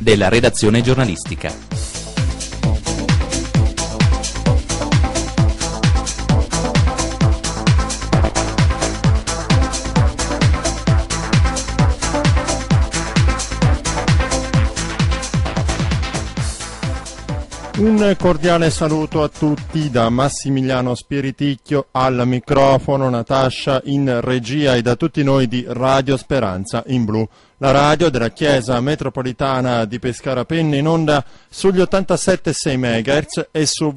della redazione giornalistica. Un cordiale saluto a tutti da Massimiliano Spiriticchio al microfono, Natascia in regia e da tutti noi di Radio Speranza in Blu, la radio della Chiesa Metropolitana di Pescara Penne, in onda sugli 87,6 MHz e su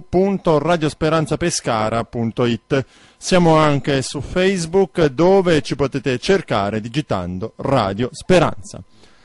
www.radiosperanzapescara.it. Siamo anche su Facebook, dove ci potete cercare digitando Radio Speranza.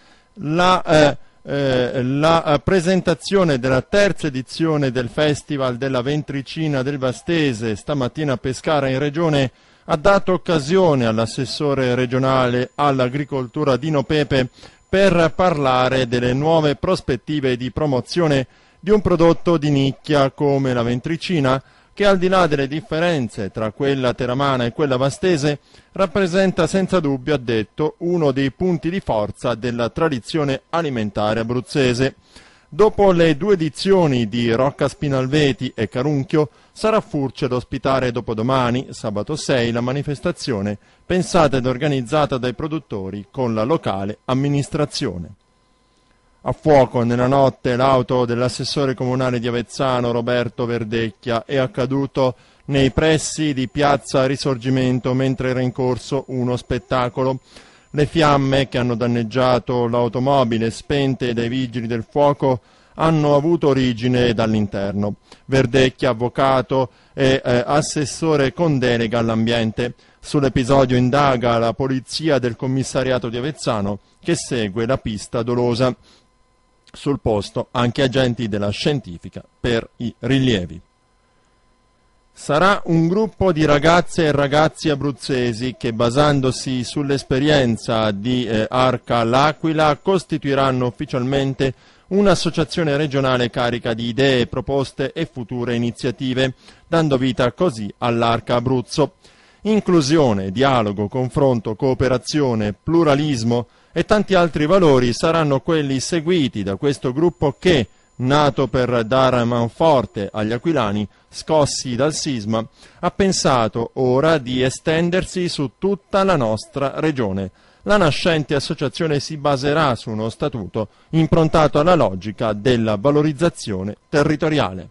La presentazione della terza edizione del Festival della Ventricina del Vastese stamattina a Pescara in Regione ha dato occasione all'assessore regionale all'agricoltura Dino Pepe per parlare delle nuove prospettive di promozione di un prodotto di nicchia come la ventricina, che al di là delle differenze tra quella teramana e quella vastese rappresenta senza dubbio, ha detto, uno dei punti di forza della tradizione alimentare abruzzese. Dopo le 2 edizioni di Rocca Spinalveti e Carunchio, sarà Furci ad ospitare dopodomani, sabato 6, la manifestazione pensata ed organizzata dai produttori con la locale amministrazione. A fuoco nella notte l'auto dell'assessore comunale di Avezzano Roberto Verdecchia è accaduto nei pressi di Piazza Risorgimento mentre era in corso uno spettacolo. Le fiamme che hanno danneggiato l'automobile, spente dai vigili del fuoco, hanno avuto origine dall'interno. Verdecchia, avvocato e assessore con delega all'ambiente. Sull'episodio indaga la polizia del commissariato di Avezzano, che segue la pista dolosa. Sul posto anche agenti della scientifica per i rilievi. Sarà un gruppo di ragazze e ragazzi abruzzesi che, basandosi sull'esperienza di Arca l'Aquila, costituiranno ufficialmente un'associazione regionale carica di idee, proposte e future iniziative, dando vita così all'Arca Abruzzo. Inclusione, dialogo, confronto, cooperazione, pluralismo e tanti altri valori saranno quelli seguiti da questo gruppo che, nato per dare manforte agli aquilani scossi dal sisma, ha pensato ora di estendersi su tutta la nostra regione. La nascente associazione si baserà su uno statuto improntato alla logica della valorizzazione territoriale.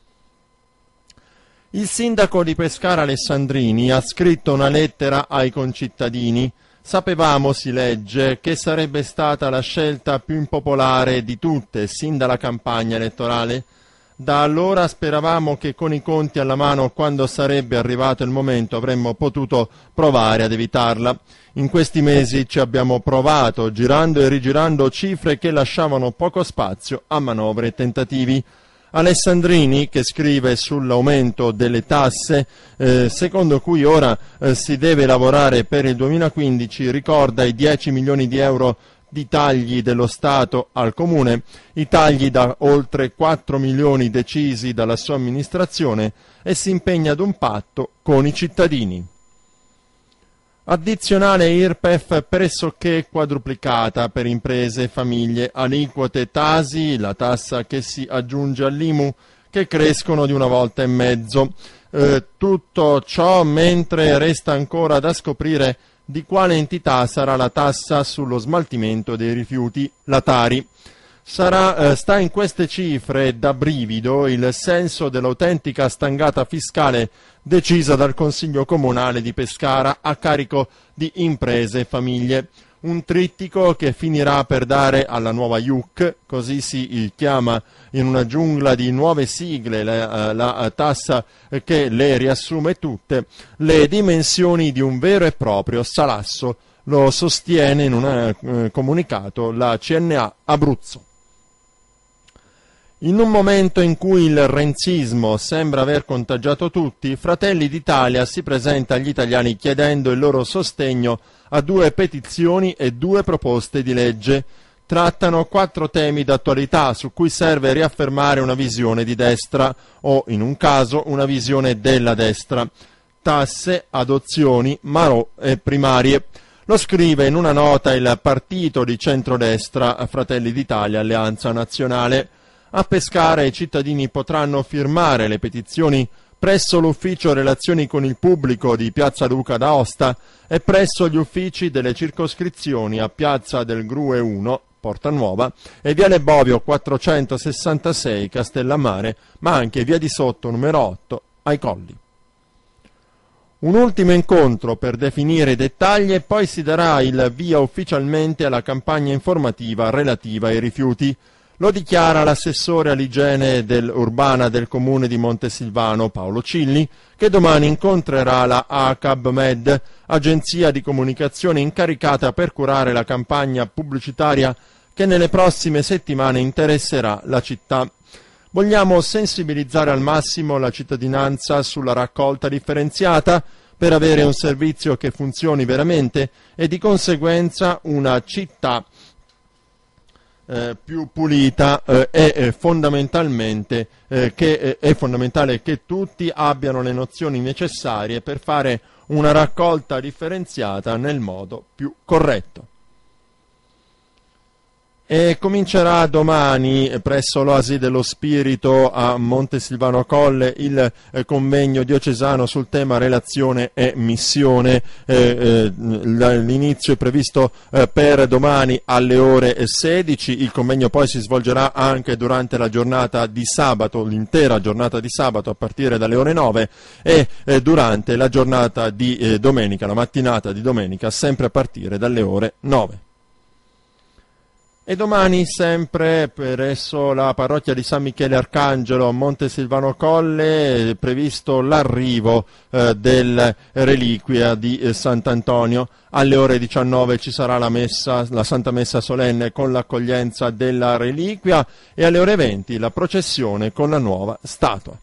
Il sindaco di Pescara Alessandrini ha scritto una lettera ai concittadini. Sapevamo, si legge, che sarebbe stata la scelta più impopolare di tutte sin dalla campagna elettorale. Da allora speravamo che con i conti alla mano, quando sarebbe arrivato il momento, avremmo potuto provare ad evitarla. In questi mesi ci abbiamo provato, girando e rigirando cifre che lasciavano poco spazio a manovre e tentativi. Alessandrini, che scrive sull'aumento delle tasse, secondo cui ora si deve lavorare per il 2015, ricorda i 10 milioni di euro di tagli dello Stato al Comune, i tagli da oltre 4 milioni decisi dalla sua amministrazione, e si impegna ad un patto con i cittadini. Addizionale IRPEF pressoché quadruplicata per imprese e famiglie, aliquote Tasi, la tassa che si aggiunge all'IMU, che crescono di 1,5 volte. Tutto ciò mentre resta ancora da scoprire di quale entità sarà la tassa sullo smaltimento dei rifiuti, la Tari. Sta in queste cifre da brivido il senso dell'autentica stangata fiscale decisa dal Consiglio Comunale di Pescara a carico di imprese e famiglie. Un trittico che finirà per dare alla nuova IUC, così si chiama in una giungla di nuove sigle la tassa che le riassume tutte, le dimensioni di un vero e proprio salasso. Lo sostiene in un comunicato la CNA Abruzzo. In un momento in cui il renzismo sembra aver contagiato tutti, Fratelli d'Italia si presenta agli italiani chiedendo il loro sostegno a 2 petizioni e 2 proposte di legge. Trattano 4 temi d'attualità su cui serve riaffermare una visione di destra, o in un caso una visione della destra: tasse, adozioni, marò e primarie. Lo scrive in una nota il partito di centrodestra Fratelli d'Italia Alleanza Nazionale. A Pescara i cittadini potranno firmare le petizioni presso l'ufficio Relazioni con il Pubblico di Piazza Duca d'Aosta e presso gli uffici delle circoscrizioni a Piazza del Grue 1, Porta Nuova, e Viale Bovio 466 Castellammare, ma anche Via di Sotto numero 8 ai Colli. Un ultimo incontro per definire i dettagli e poi si darà il via ufficialmente alla campagna informativa relativa ai rifiuti. Lo dichiara l'assessore all'igiene urbana del comune di Montesilvano, Paolo Cilli, che domani incontrerà la ACAB Med, agenzia di comunicazione incaricata per curare la campagna pubblicitaria che nelle prossime settimane interesserà la città. Vogliamo sensibilizzare al massimo la cittadinanza sulla raccolta differenziata per avere un servizio che funzioni veramente e di conseguenza una città più pulita. È fondamentale che tutti abbiano le nozioni necessarie per fare una raccolta differenziata nel modo più corretto. E comincerà domani presso l'Oasi dello Spirito a Montesilvano Colle il convegno diocesano sul tema relazione e missione. L'inizio è previsto per domani alle ore 16, il convegno poi si svolgerà anche durante la giornata di sabato, l'intera giornata di sabato a partire dalle ore 9 e durante la giornata di domenica, la mattinata di domenica sempre a partire dalle ore 9. E domani, sempre presso la parrocchia di San Michele Arcangelo a Montesilvano Colle, è previsto l'arrivo della reliquia di Sant'Antonio. Alle ore 19 ci sarà la Santa Messa solenne con l'accoglienza della reliquia e alle ore 20 la processione con la nuova statua.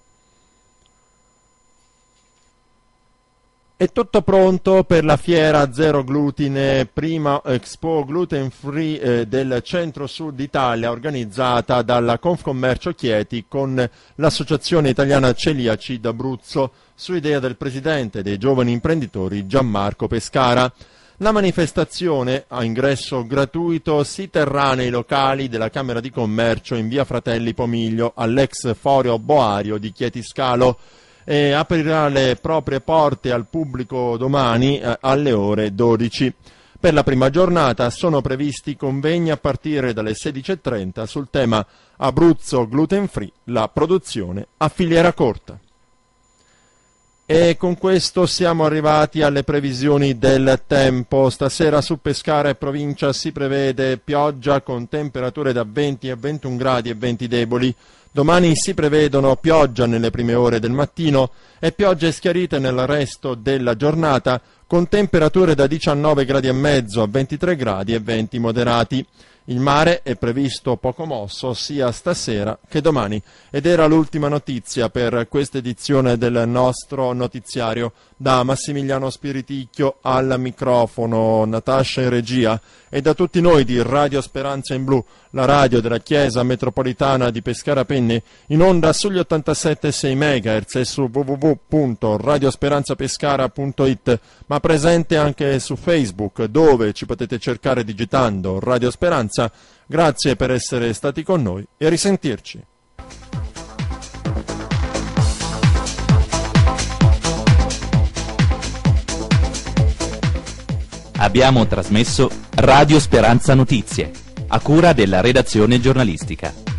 È tutto pronto per la fiera Zero Glutine, prima Expo Gluten Free del centro-sud Italia, organizzata dalla Confcommercio Chieti con l'Associazione Italiana Celiaci d'Abruzzo, su idea del presidente dei giovani imprenditori Gianmarco Pescara. La manifestazione, a ingresso gratuito, si terrà nei locali della Camera di Commercio in via Fratelli Pomiglio, all'ex Forio Boario di Chieti Scalo, e aprirà le proprie porte al pubblico domani alle ore 12. Per la prima giornata sono previsti convegni a partire dalle 16:30 sul tema Abruzzo Gluten Free, la produzione a filiera corta. E con questo siamo arrivati alle previsioni del tempo. Stasera su Pescara e provincia si prevede pioggia con temperature da 20 a 21 gradi e venti deboli. Domani si prevedono pioggia nelle prime ore del mattino e piogge schiarite nel resto della giornata con temperature da 19 gradi e mezzo a 23 gradi e venti moderati. Il mare è previsto poco mosso sia stasera che domani. Ed era l'ultima notizia per questa edizione del nostro notiziario. Da Massimiliano Spiriticchio al microfono, Natascia in regia, e da tutti noi di Radio Speranza in Blu, la radio della Chiesa Metropolitana di Pescara Penne, in onda sugli 87,6 MHz e su www.radiosperanzapescara.it, ma presente anche su Facebook, dove ci potete cercare digitando Radio Speranza. Grazie per essere stati con noi e a risentirci. Abbiamo trasmesso Radio Speranza Notizie, a cura della redazione giornalistica.